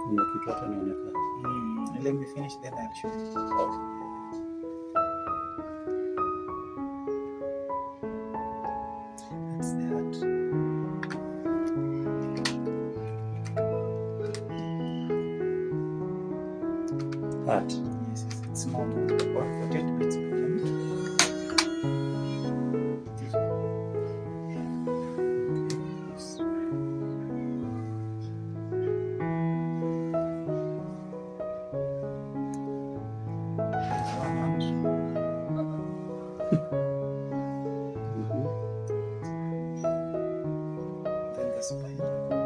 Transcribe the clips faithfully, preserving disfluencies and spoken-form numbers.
Kuna kitu hata inaonekana. Mm, let me finish then I'll show you. Okay. That's the heart. Heart. Yes, yes, it's small. Or forty-eight beats per minute. Then the spine.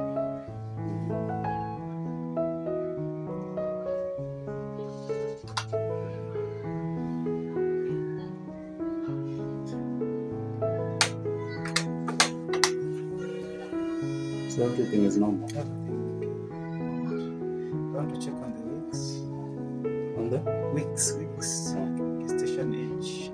So everything is normal. Everything okay. I want to check on the wicks. On the Wicks, wicks. okay. Station edge.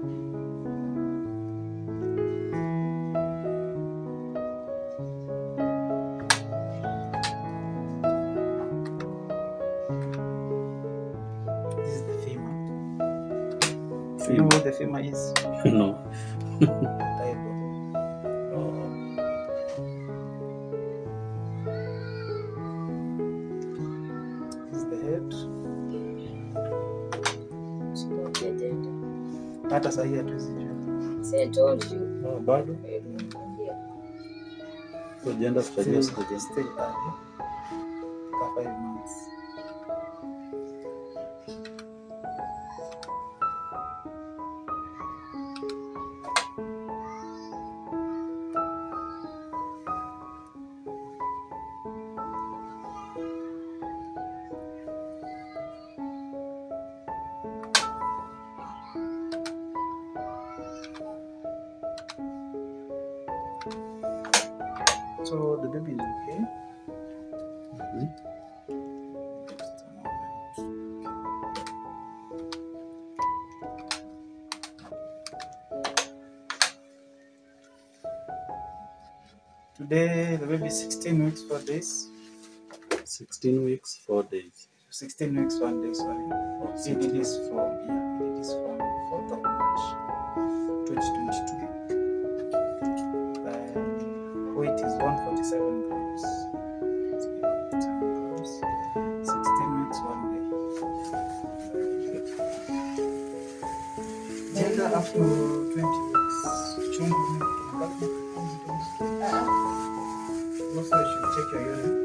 This is the femur. You know what the femur is? No. Thigh bone. Oh. This is the head. Spotted. Hata sahi hatuwezi jua. See, I told you. Oh, bado. Yeah. So gender Still, studies again. still early. Ka five months. So the baby is okay. Mhm. Just a moment. Today the baby is sixteen weeks four days. Sixteen weeks, four days. sixteen weeks one day, sorry. Oh, He sixteen. did this from yeah, he did this from fourth of March twenty twenty-two. Uh, weight is one forty-seven grams. sixteen weeks one day. Gender after twenty weeks. Chungu milk. Also, you should check your urine.